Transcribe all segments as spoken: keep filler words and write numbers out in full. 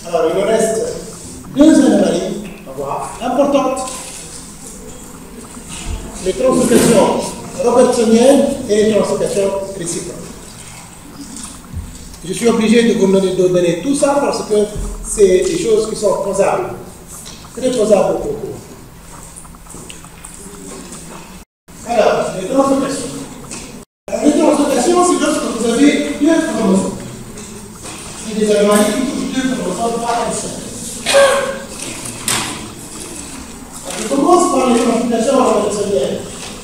Alors, il nous reste deux anomalies à voir importantes. Les translocations robertsoniennes et les translocations réciproques. Je suis obligé de vous donner, de donner tout ça parce que c'est des choses qui sont posables. Très posables pour vous. Alors, les translocations. Les translocations, c'est lorsque vous avez deux chromosomes. C'est des anomalies qui touchent deux chromosomes par un seul. Je commence par les translocations robertsoniennes.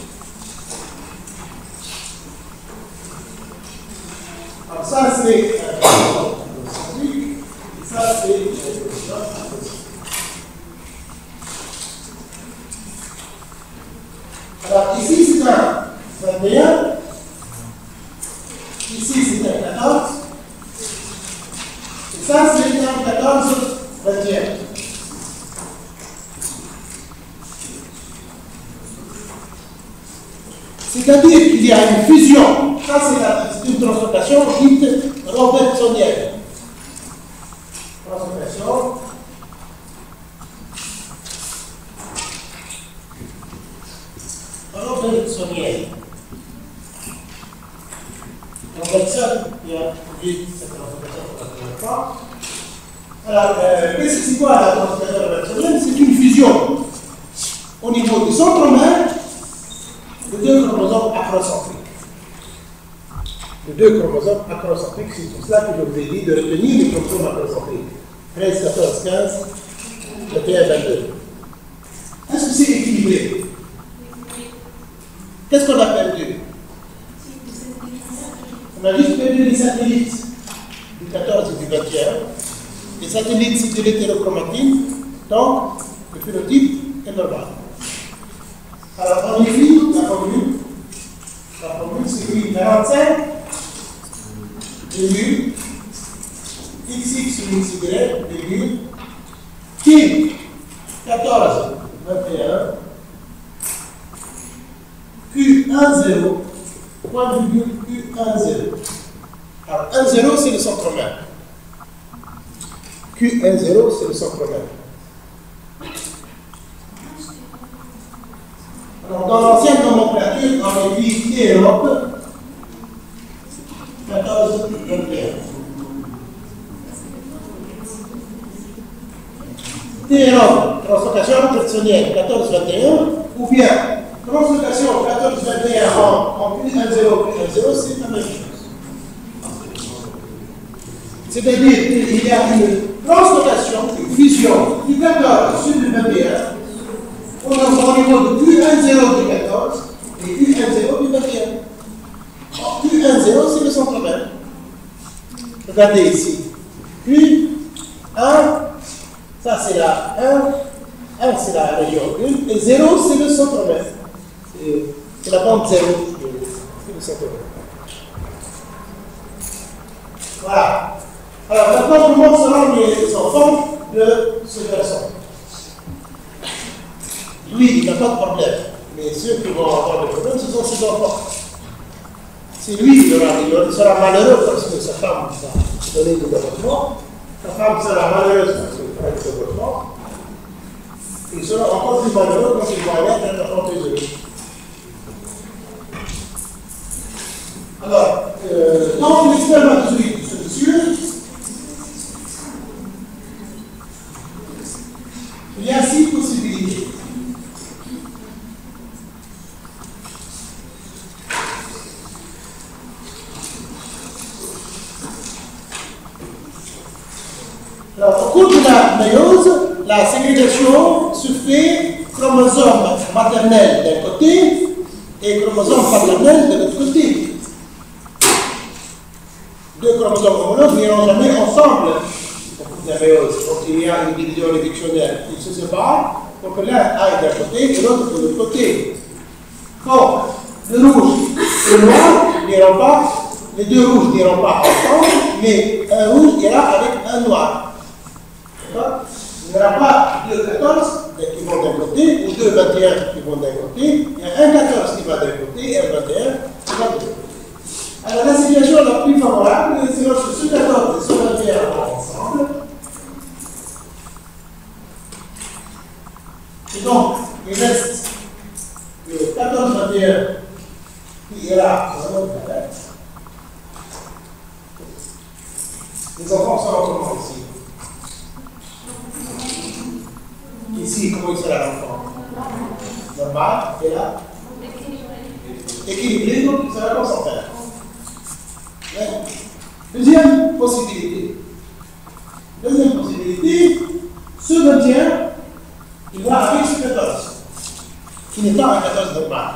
Alors ça c'est euh, ça c'est euh, alors ici c'est un vingt et un, ici c'est un quatorze, et ça c'est un quatorze vingt et un. C'est-à-dire qu'il y a une fusion. Ça, c'est une translocation dite robertsonienne. Translocation robertsonienne. Robertson, il y a dit cette translocation pour la première fois. Alors, euh, qu'est-ce que c'est quoi la translocation robertsonienne? C'est une fusion au niveau du centromère de deux chromosomes acrocentriques. De deux chromosomes acrocentriques, c'est pour cela que je vous ai dit de retenir les chromosomes acrocentriques. treize, quatorze, quinze, vingt et un, vingt-deux. Est-ce que c'est équilibré? Qu'est-ce qu'on a perdu? On a juste perdu les satellites du quatorze et du vingt et un. Les satellites, c'est de l'hétérochromatine, donc le phénotype est normal. Alors, on écrit la formule. La formule, c'est oui, quarante-cinq, virgule, xx sur y, virgule, qui, quatorze, vingt et un, Q un zéro, point virgule Q un zéro. Alors, un zéro, c'est le centromère. Q un zéro, c'est le centromère. Alors, dans l'ancienne nomenclature, on écrit T Europe, quatorze, vingt et un. T Europe, translocation robertsonienne, quatorze, vingt et un, ou bien translocation quatorze, vingt et un en, en Q un zéro, Q un zéro, c'est la même chose. C'est-à-dire qu'il y a une translocation, une fusion du quatorze sur le vingt et un. On a au niveau de Q un zéro du quatorze et Q un zéro du vingt et un. Alors, Q un zéro, c'est le centromère. Regardez ici. Q un, ça c'est la un, un c'est la région un, et zéro c'est le centromère. C'est la bande zéro, c'est le centromère. Voilà. Alors maintenant, comment seront les enfants de ce garçon? Lui, il n'a pas de problème. Mais ceux qui vont avoir des problèmes, ce sont ses enfants. C'est lui qui il sera malheureux parce que sa femme va donner du développement. Sa femme sera malheureuse parce qu'elle fera du développement. Il sera encore plus malheureux quand il va naître un enfant désolé. Alors, euh, dans l'expérimentation de ce monsieur, il y a six possibilités. Alors, au cours de la méiose, la ségrégation se fait chromosome maternel d'un côté et chromosome paternel de l'autre côté. Deux chromosomes homologues n'iront jamais ensemble au cours de la méiose. Donc, il y a une division réductionnelle. Ils se séparent pour que l'un aille d'un côté et l'autre de l'autre côté. Or, le rouge et le noir n'iront pas, les deux rouges n'iront pas ensemble, mais un rouge ira avec un noir. Il n'y aura pas deux quatorze qui vont d'un côté ou deux vingt et un qui vont d'un côté. Il y a un quatorze qui va d'un côté et un vingt et un qui va de l'autre. Alors la situation la plus favorable, c'est lorsque ce quatorze et ce vingt et un vont ensemble. Donc, il reste le quatorze vingt et un qui ira dans l'autre palette. Les enfants sont comment ici? Ici, comment il sera l'enfant? Normal, et là? Équilibré, donc il sera comme son père. Deuxième possibilité. Deuxième possibilité, ce maintien, il va avec ce quatorze, qui n'est pas un quatorze normal.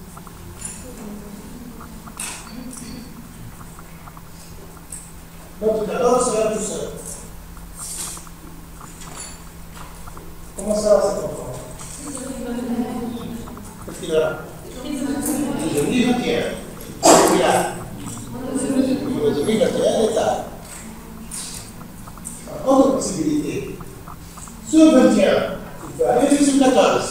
Donc le quatorze sera tout seul. Comment ça va cet enfant? Qu'est-ce qu'il a? Trisomie vingt et un. Qu'est-ce qu'il a? Trisomie vingt et un l'état. Autre possibilité. Ce vingt et un, il peut aller sur quatorze.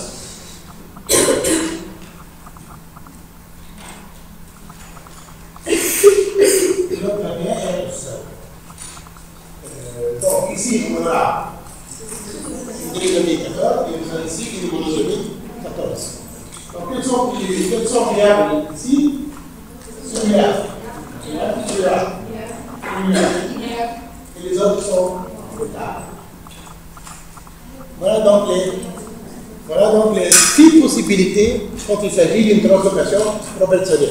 L'autre vingt et un est tout seul. Euh, donc ici, on aura une trisomie quatorze et vous avez ici une monosomie quatorze. Donc quelles sont les quelles sont les variables ici? Celui-là. Celui-là. Celui-là. Et les autres sont là. Voilà donc les, voilà donc les six possibilités quand il s'agit d'une translocation robertsonienne.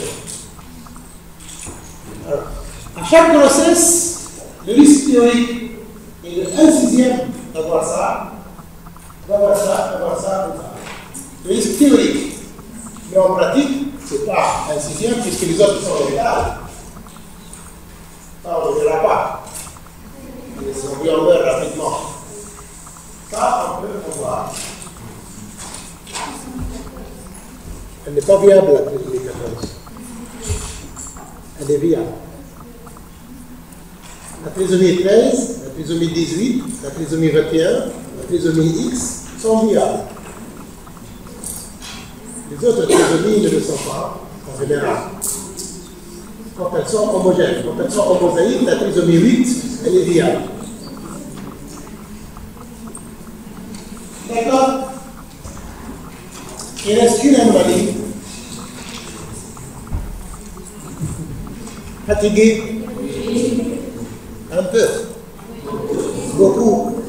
Alors, à chaque grossesse, le risque théorique est de un sixième d'avoir ça, d'avoir ça, d'avoir ça, d'avoir ça. Le risque théorique. Mais en pratique, ce n'est pas un sixième puisque les autres sont légales. Ça, on ne le verra pas. On lui en meurt rapidement. Ça, on peut voir. Elle n'est pas viable, la trisomie quatorze. Elle est viable. La trisomie treize, la trisomie dix-huit, la trisomie vingt et un, la trisomie X sont viables. Les autres trisomies ne le sont pas, en général. Quand elles sont homogènes, quand elles sont homosaïques, la trisomie huit, elle est viable. D'accord? Il reste une anomalie. Fatigué? Un peu. Beaucoup.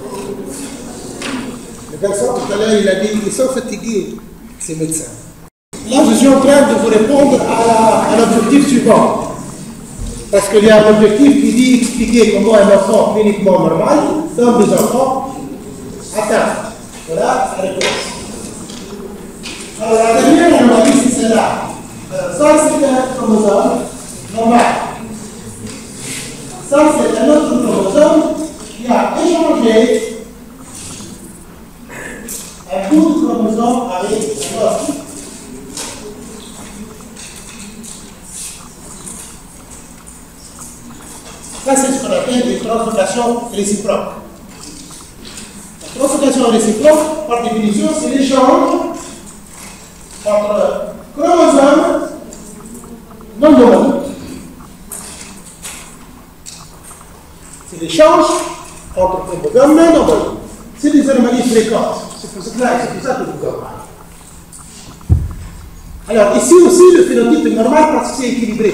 Le garçon, tout à l'heure, il a dit ils sont fatigués, ces médecins. Là, je suis en train de vous répondre à, à l'objectif suivant. Parce qu'il y a un objectif qui dit expliquer comment un enfant cliniquement normal donne des enfants atteints. Voilà la réponse. Alors, la dernière anomalie, c'est celle-là. Ça, c'est un chromosome normal. Ça, c'est un autre chromosome qui a échangé un bout de chromosome avec un autre. Ça, c'est ce qu'on appelle une translocation réciproque. La translocation réciproque, par définition, c'est l'échange entre chromosomes non homologues. C'est l'échange entre chromosomes non homologues. C'est des anomalies fréquentes. C'est pour, pour ça que je vous en parle. Alors, ici aussi, le phénotype est normal parce que c'est équilibré.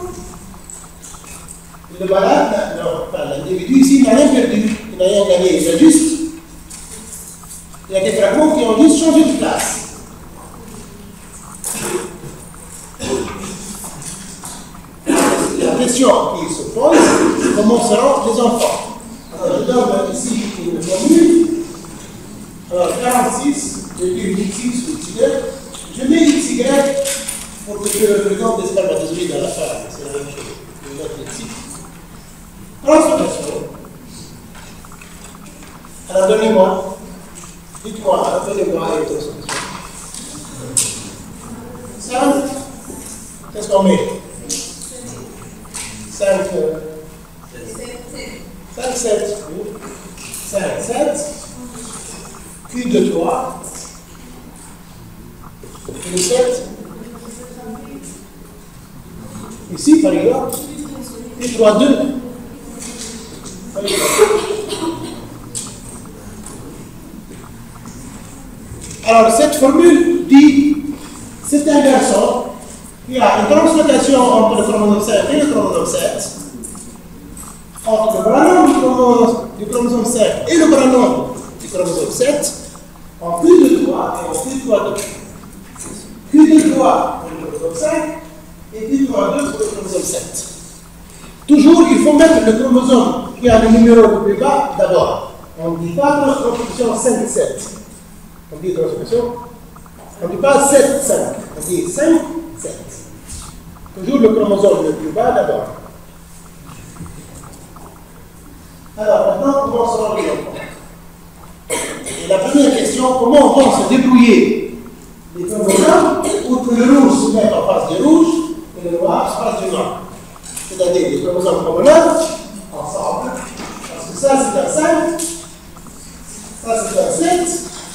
Le malade, enfin, l'individu ici n'a rien perdu, il n'a rien gagné, il a juste, il y a des fragments qui ont juste changé de place. La question qui se pose, comment seront les enfants? Alors, je donne ici une formule. Alors, quarante-six, je dis X X ou X Y, je mets X Y pour que je représente des spermatozoïdes à la fin, c'est la même chose. Je note X X. Translocation. Alors, donnez-moi. Dites-moi, alors donnez-moi une translocation. cinq. Qu'est-ce qu'on met? cinq. cinq, sept. cinq, sept. Q de trois. Q de sept. Ici, par exemple, Q trois, deux. Alors, cette formule dit c'est un garçon qui a une translocation entre le chromosome cinq et le chromosome sept, entre le bras long du chromosome, du chromosome cinq et le bras long du chromosome sept, en Q de trois et en Q de trois deux. Q de trois pour le chromosome cinq et Q de trois deux pour le chromosome sept. Toujours, il faut mettre le chromosome qui a le numéro le plus bas d'abord. On ne dit pas translocation cinq sept. On dit translocation. On ne dit pas sept cinq. On dit cinq sept. Toujours le chromosome le plus bas d'abord. Alors, maintenant, comment se rendre compte? Et la première question, comment on va se débrouiller? Les chromosomes, pour que le rouge se mette en face du rouge et le noir se fasse du noir. C'est-à-dire les chromosomes homologues ensemble, parce que ça c'est un cinq, ça c'est un sept,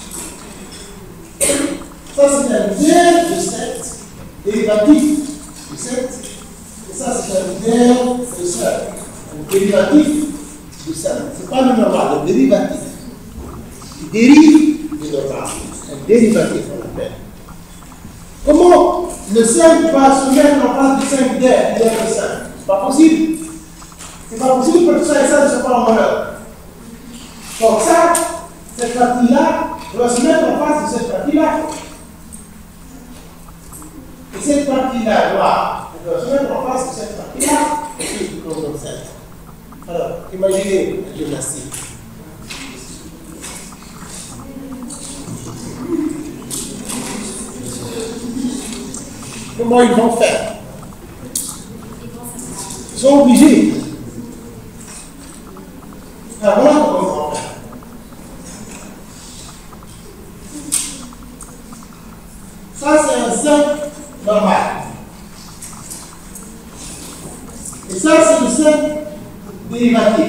ça c'est un linéaire de sept, dérivatif du sept, et ça c'est un linéaire de cinq, un dérivatif du cinq. Ce n'est pas le normal, le dérivatif. Il dérive du normal, un dérivatif on l'appelle. Comment le cinq va se mettre en face du cinq D, il y a le cinq? C'est pas possible. C'est pas possible parce que ça et ça ne sont pas homologues. Donc ça, cette partie-là doit se mettre en face de cette partie-là. Et cette partie-là doit, doit se mettre en face de cette partie-là et du chromosome sept. Alors, imaginez la gymnastique. Comment ils vont faire? Ils sont obligés. Alors voilà comment ils vont faire. Ça, c'est un cinq normal. Et ça, c'est le cinq dérivatif.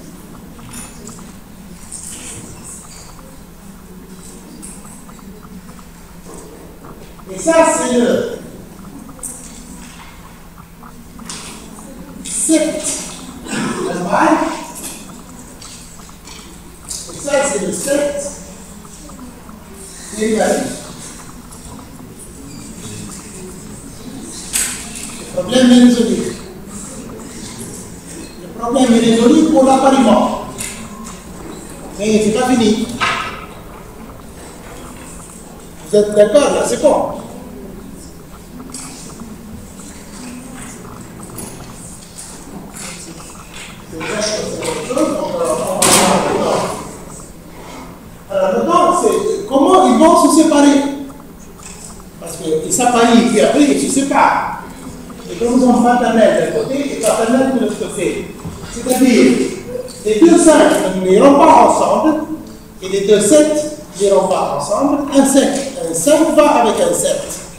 Et ça, c'est le sept normal. Et ça, c'est le sept dérivatif. Le problème est résolu. Le problème est résolu pour l'appariement. Mais c'est pas fini. Vous êtes d'accord là? C'est bon. Alors maintenant, c'est comment ils vont se séparer. Parce qu'ils s'apparient, puis après ils se séparent. Les chromosomes paternels d'un côté et paternels de l'autre côté. C'est-à-dire, les deux cinq n'iront pas ensemble et les deux sept n'iront pas ensemble. Un sept, un cinq va avec un sept.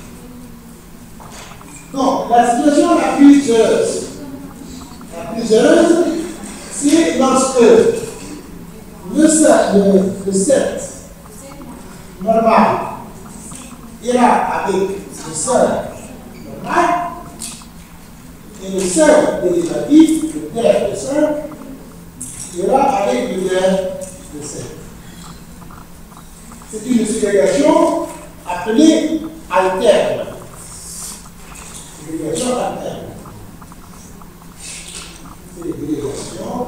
Donc, la situation la plus heureuse, la plus heureuse, c'est lorsque le sept, le, le sept normal ira avec le cinq normal et le cinq dérivatif, le terre de cinq, ira avec le terre de sept. C'est une ségrégation appelée alterne. Ségrégation alterne. Ségrégation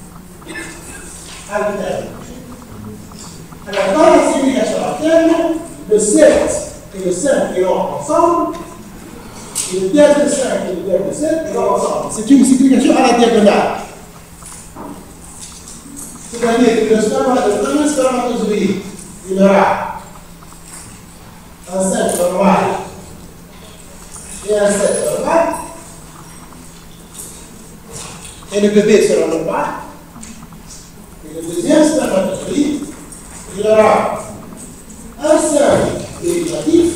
alterne. Alors, dans la ségrégation alterne, le sept et le cinq iront ensemble, et le terre de cinq et le terre de sept iront ensemble. C'est une ségrégation à la diagonale. C'est-à-dire que le premier spermatozoïde, il aura un cinq normal et un sept normal, et le bébé sera normal. Et le deuxième spermatozoïde, il aura un cinq dérivatif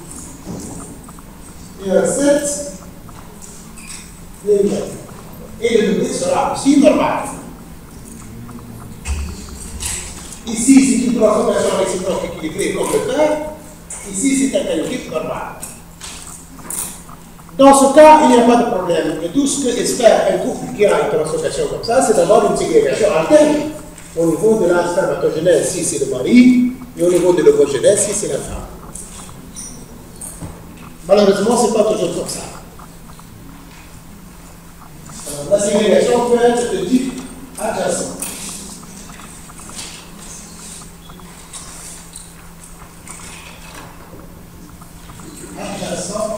et un sept dérivatif. Et le bébé sera aussi normal. Ici, c'est une transformation réciproque équilibrée comme le père. Ici, c'est un calotype normal. Dans ce cas, il n'y a pas de problème. Et tout ce que espère un couple qui a une transformation comme ça, c'est d'avoir une ségrégation alterne au niveau de la spermatogenèse. Si c'est le mari, Et au niveau de l'ovogenèse, si c'est la femme. Malheureusement, ce n'est pas toujours comme ça. Alors, la ségrégation peut être de type adjacent. Adjacent.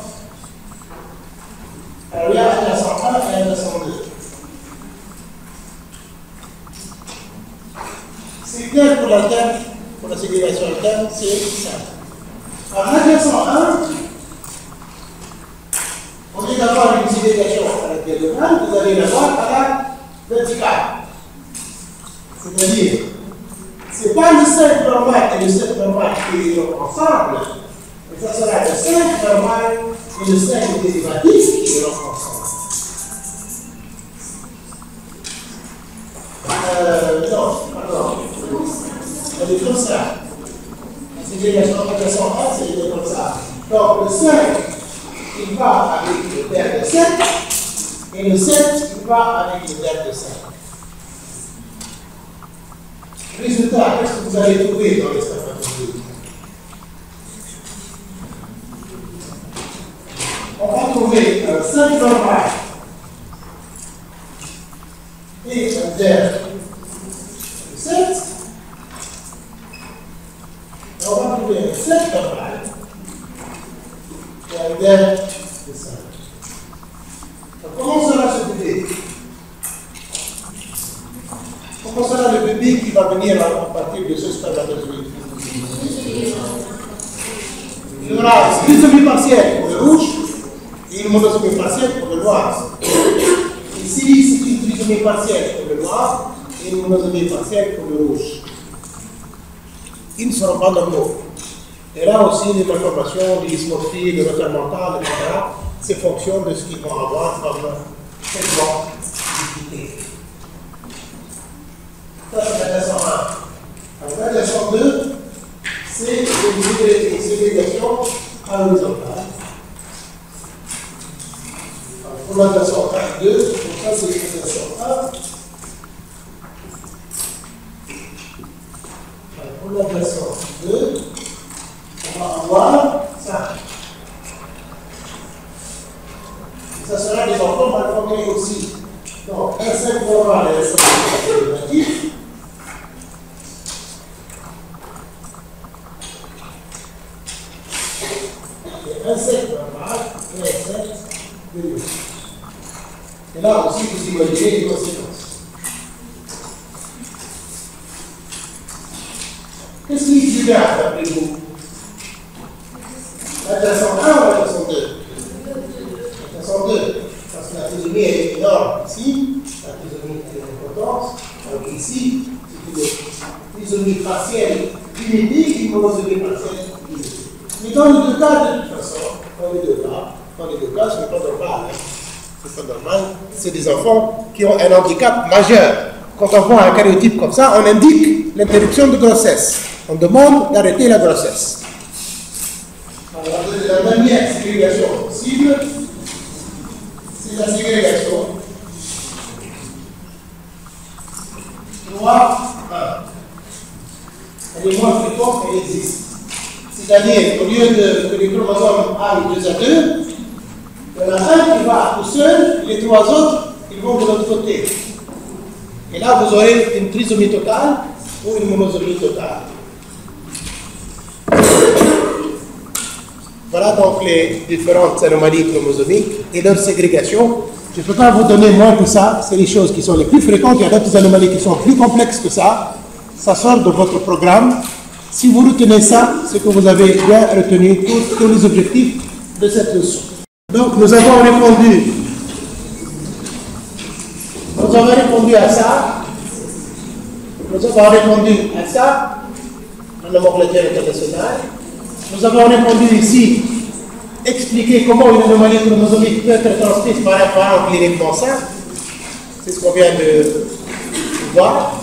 Alors, il y a adjacent un et adjacent deux. C'est clair pour la terme, pour la ségrégation interne, c'est simple. Alors, adjacent un, au lieu d'avoir une ségrégation à la diagonale, vous allez l'avoir à la verticale. C'est-à-dire, ce n'est pas le cinq normal et le sept normal qui iront ensemble, mais ça sera le cinq normal et le cinq dérivatif qui iront ensemble. Euh, non, pardon. Elle est comme ça. La ségrégation adjacent un, c'est comme ça. Donc, le cinq, il va avec le terme de sept, et le sept, il va avec le terme de cinq. Résultat, qu'est-ce que vous allez trouver dans l'espace mathématique? On va trouver un cinq normal et un terme de sept. Et on va trouver un sept normal et un terme de cinq. Donc, comment cela se fait? Comment sera le bébé qui va venir à partir de ce spermatozoïde? Il y aura une trisomie partielle pour le rouge et une monosomie partielle pour le noir. Ici, c'est une trisomie partielle pour le noir et une monosomie partielle pour le rouge. Ils ne seront pas normaux. Et là aussi, les malformations, les dysmorphies, le retard mental, et cetera, c'est fonction de ce qu'ils vont avoir comme traitement d'utilité. Ça, c'est l'adjacent un. Alors, l'adjacent deux, c'est une ségrégation horizontale. Pour l'adjacent un, deux, donc ça, c'est l'adjacent un. Pour l'adjacent deux, on va avoir ça. Et ça sera des enfants mal formés aussi. Donc, un cinq normal et un cinq négatif. Un sept normal et un sept dérivatif. Et là aussi, vous imaginez les conséquences. Qu'est-ce qui est plus grave d'après vous? L'adjacent un ou l'adjacent deux? L'adjacent deux. Parce que la trisomie est énorme ici, la trisomie est importante. Donc ici, c'est une trisomie partielle unique, une monosomie partielle unique. Mais dans les deux cas, de toute façon, dans les deux cas, dans les deux cas, ce n'est pas normal. Hein. Ce n'est pas normal. C'est des enfants qui ont un handicap majeur. Quand on voit un karyotype comme ça, on indique l'interruption de grossesse. On demande d'arrêter la grossesse. Alors, la dernière ségrégation possible, c'est la ségrégation trois un. Elle est moins fréquente, elle existe. C'est-à-dire, au lieu de, que les chromosomes aillent deux à deux, il y en a un qui va tout seul, et les trois autres, ils vont de l'autre côté. Et là, vous aurez une trisomie totale ou une monosomie totale. Voilà donc les différentes anomalies chromosomiques et leur ségrégation. Je ne peux pas vous donner moins que ça, c'est les choses qui sont les plus fréquentes. Il y a d'autres anomalies qui sont plus complexes que ça. Ça sort de votre programme. Si vous retenez ça, c'est que vous avez bien retenu tous, tous les objectifs de cette leçon. Donc, nous avons répondu, nous avons répondu à ça, nous avons répondu à ça, en nomenclature internationale. Nous avons répondu ici, expliquer comment une anomalie chromosomique peut être transmise par un parent cliniquement sain. C'est ce qu'on vient de voir.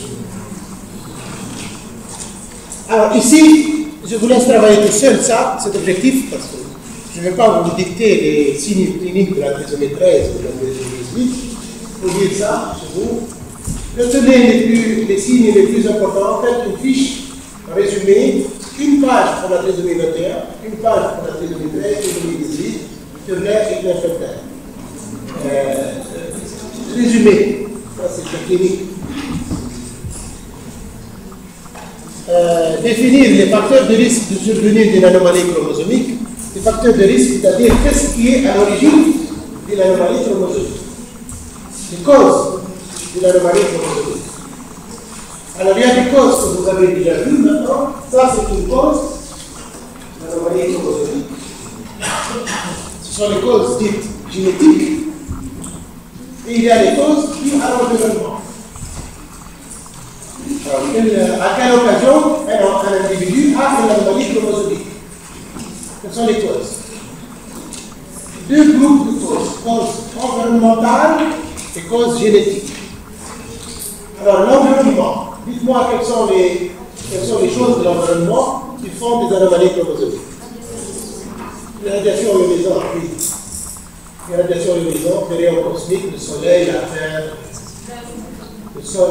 Alors ici, je vous laisse travailler tout seul ça, cet objectif, parce que je ne vais pas vous dicter les signes cliniques de la trisomie treize ou de la trisomie dix-huit. Vous dire ça chez vous. Retenez les, plus, les signes les plus importants, faites une fiche résumé, une page pour la trisomie vingt et un, une page pour la trisomie treize, trisomie dix-huit, Turner et Klinefelter. Euh, résumé, ça c'est la clinique. Euh, définir les facteurs de risque de survenue d'une anomalie chromosomique. Les facteurs de risque, c'est-à-dire qu'est-ce qui est à l'origine d'une anomalie chromosomique. Les causes d'une anomalie chromosomique. Alors il y a des causes que vous avez déjà vues maintenant. Ça c'est une cause d'anomalie chromosomique. Ce sont les causes dites génétiques. Et il y a les causes dues à l'environnement. Alors, à quelle occasion un, un individu a une anomalie chromosomique? Quelles sont les causes? Deux groupes de causes, causes environnementales et causes génétiques. Alors, l'environnement, dites-moi quelles sont les, quelles sont les choses de l'environnement qui font des anomalies chromosomiques. La radiation ionisante, oui. La radiation ionisante, les rayons cosmiques, le soleil, la terre, le sol.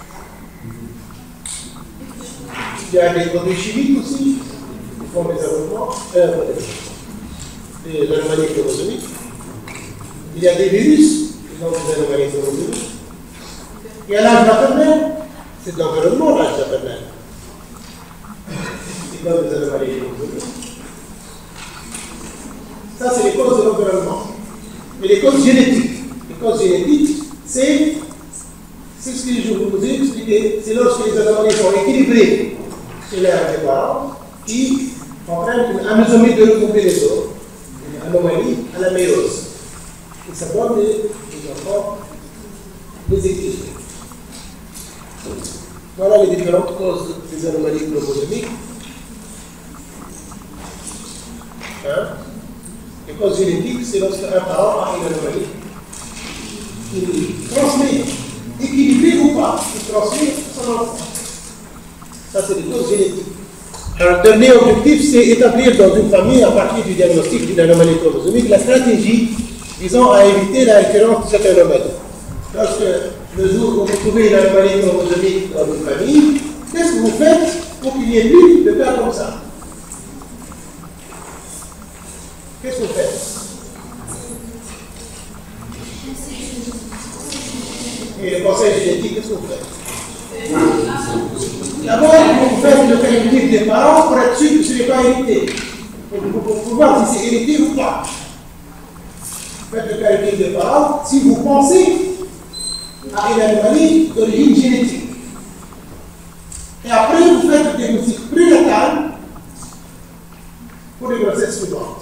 Il y a des produits chimiques aussi qui font des anomalies, euh, des anomalies chromosomiques. Il y a des virus qui font des anomalies chromosomiques. Il y a l'âge maternel, c'est de l'environnement l'âge maternel. C'est pas des anomalies chromosomiques. Ça, c'est les causes de l'environnement. Et les causes génétiques. Les causes génétiques, c'est ce que je vous ai expliqué, c'est lorsque les anomalies sont équilibrées chez les parents qui entraînent une anosomie de recombinaison, une anomalie à la méiose. Et ça donne des, des enfants déséquilibrés. Voilà les différentes causes des anomalies chromosomiques. Hein? Les causes génétiques, c'est lorsque un parent a une anomalie. Il transmet, équilibré ou pas, il transmet son enfant. Ça, c'est des causes génétiques. Alors, le dernier objectif, c'est établir dans une famille, à partir du diagnostic d'une anomalie chromosomique, la stratégie visant à éviter la récurrence de cette anomalie. Lorsque le jour où vous trouvez une anomalie chromosomique dans une famille, qu'est-ce que vous faites pour qu'il n'y ait plus de cas comme ça? Qu'est-ce que vous faites? Et le conseil génétique, qu'est-ce que vous faites? D'abord, vous faites le calcul des parents pour être sûr que ce n'est pas hérité. Pour, pour, pour voir si c'est hérité ou pas. Vous faites le calcul des parents si vous pensez à une anomalie d'origine génétique. Et après, vous faites le diagnostic prénatal pour les grossesses suivantes.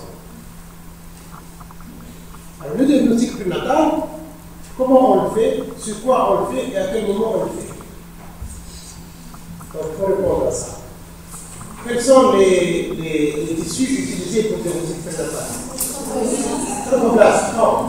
Alors, le diagnostic prénatal, comment on le fait, sur quoi on le fait et à quel moment on le fait? Donc, il faut répondre à ça. Quels sont les, les, les tissus utilisés pour le diagnostic prénatal? Trophoblaste, non.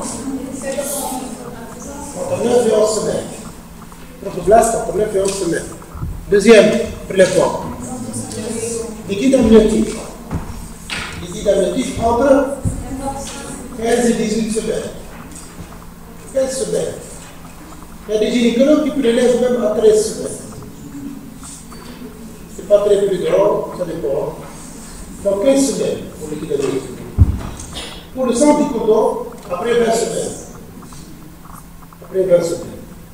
Entre neuf et onze semaines. Trophoblaste entre neuf et onze semaines. Deuxième prélèvement. Liquide amniotique. Liquide amniotique entre quinze et dix-huit semaines. quinze semaines. Il y a des gynécologues qui prélèvent même à treize semaines. Ce n'est pas très prudent, ça dépend. Donc quinze semaines pour liquide amniotique. Pour le sang du cordon, après vingt semaines. Après vingt semaines.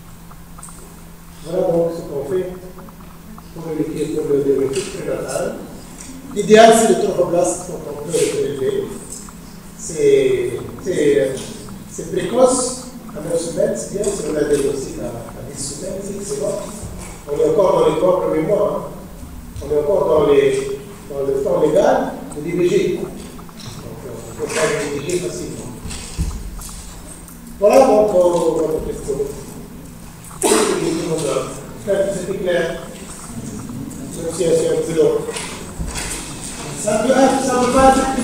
Voilà donc ce qu'on fait pour le, pour le diagnostic prénatal. L'idéal, c'est le trophoblaste dont on peut le prélever. C'est précoce, à neuf semaines, c'est bien, si on a diagnostic à dix semaines, c'est excellent. On est encore dans les trois premiers mois, hein. On est encore dans, les, dans le temps légal de l'I V G. Donc on peut faire l'I V G facilement. Voilà donc votre question. C'était clair. Même si c'est un peu long. Ça peut être, ça peut pas être